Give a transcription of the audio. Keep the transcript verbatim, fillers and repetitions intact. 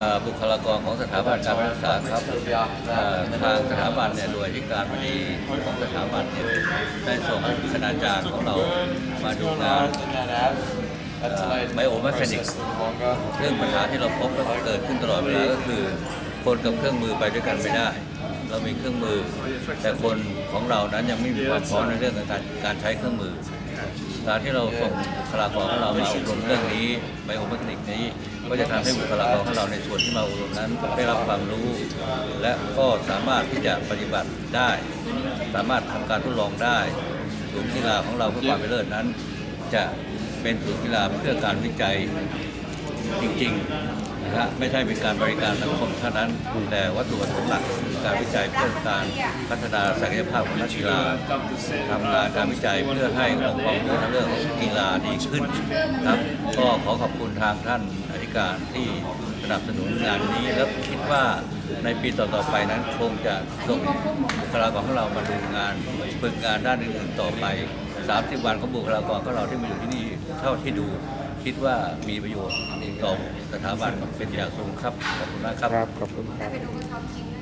บุคลากรของสถาบันการศึกษาครับทางสถาบันเนี่ยโดยที่การบดีของสถาบันเนี่ยได้ส่งคณาจารย์ของเรามาดูงานไบโอแมคานิกส์เรื่องปัญหาที่เราพบและเกิดขึ้นตลอดเวลาก็คือคนกับเครื่องมือไปด้วยกันไม่ได้เรามีเครื่องมือแต่คนของเรานั้นยังไม่มีความพร้อมในเรื่องการการใช้เครื่องมือการที่เราส่งบุคลากรของเรามาอบรมเรื่องนี้ไบโอแมคานิกส์นี้ก็จะทำให้บุคลากรของเราในส่วนที่มาอบรมนั้นได้รับความรู้ และก็สามารถที่จะปฏิบัติได้สามารถทำการทดลองได้ศูนย์กีฬาของเราเพื่อความเป็นเลิศนั้นจะเป็นศูนย์กีฬาเพื่อการวิจัยจริงๆนะฮะไม่ใช่เป็นการบริการสังคมเท่านั้นแต่วัตถุประสงค์หลักคือการวิจัยเพื่อการพัฒนาศักยภาพของนักกีฬาทำงานการวิจัยเพื่อให้องค์ความรู้ในเรื่องกีฬาดีขึ้นครับก็ขอขอบคุณทางท่านอธิการที่สนับสนุนงานนี้และคิดว่าในปีต่อๆไปนั้นคงจะส่งบุคลากรของเรามาดูงานฝึกงานด้านอื่นๆต่อไปสามสิบวันของบุคลากรของเราที่มาอยู่ที่นี่เท่าที่ดูคิดว่ามีประโยชน์ต่อสถาบันเป็นอย่างสูงครับขอบคุณมากครับขอบคุณครับ